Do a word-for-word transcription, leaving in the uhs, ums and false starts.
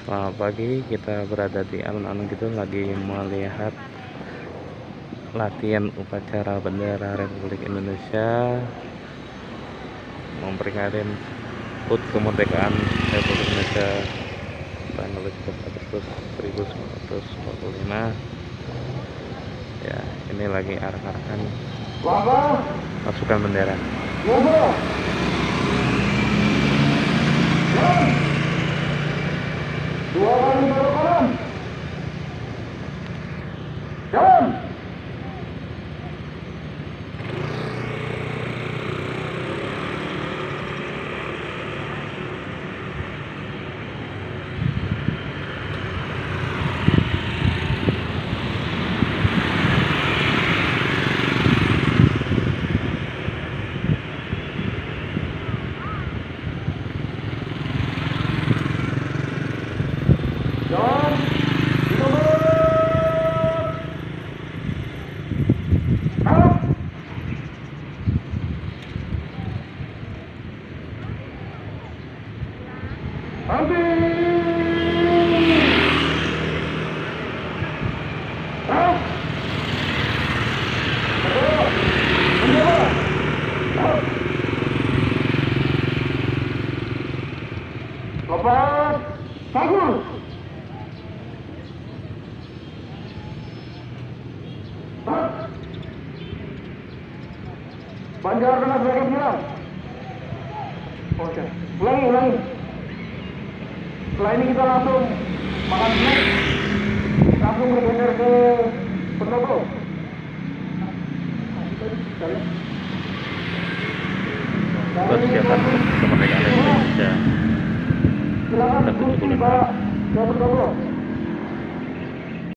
Selamat pagi, kita berada di alun-alun gitu lagi melihat latihan upacara bendera Republik Indonesia memperingati H U T kemerdekaan Republik Indonesia tanggal tujuh belas Agustus seribu sembilan ratus empat puluh lima. Ya, ini lagi arak-arakan pasukan bendera. Dua kali belok kanan. Jalan. Jalan. Lepas, bagus. Banjar dengan sebagai bilang. Oke, ulangi, ulangi. Setelah ini kita langsung makan snack, langsung bergeser ke pendopo. Persiapan kemerdekaan Indonesia Silakan tujuh puluh lima. Pak, ke pendopo.